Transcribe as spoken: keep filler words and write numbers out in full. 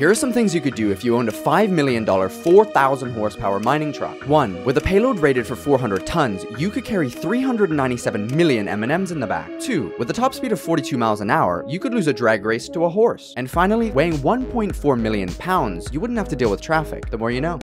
Here are some things you could do if you owned a five million dollar four thousand horsepower mining truck. one. With a payload rated for four hundred tons, you could carry three hundred ninety-seven million M and M's in the back. two. With a top speed of forty-two miles an hour, you could lose a drag race to a horse. And finally, weighing one point four million pounds, you wouldn't have to deal with traffic. The more you know.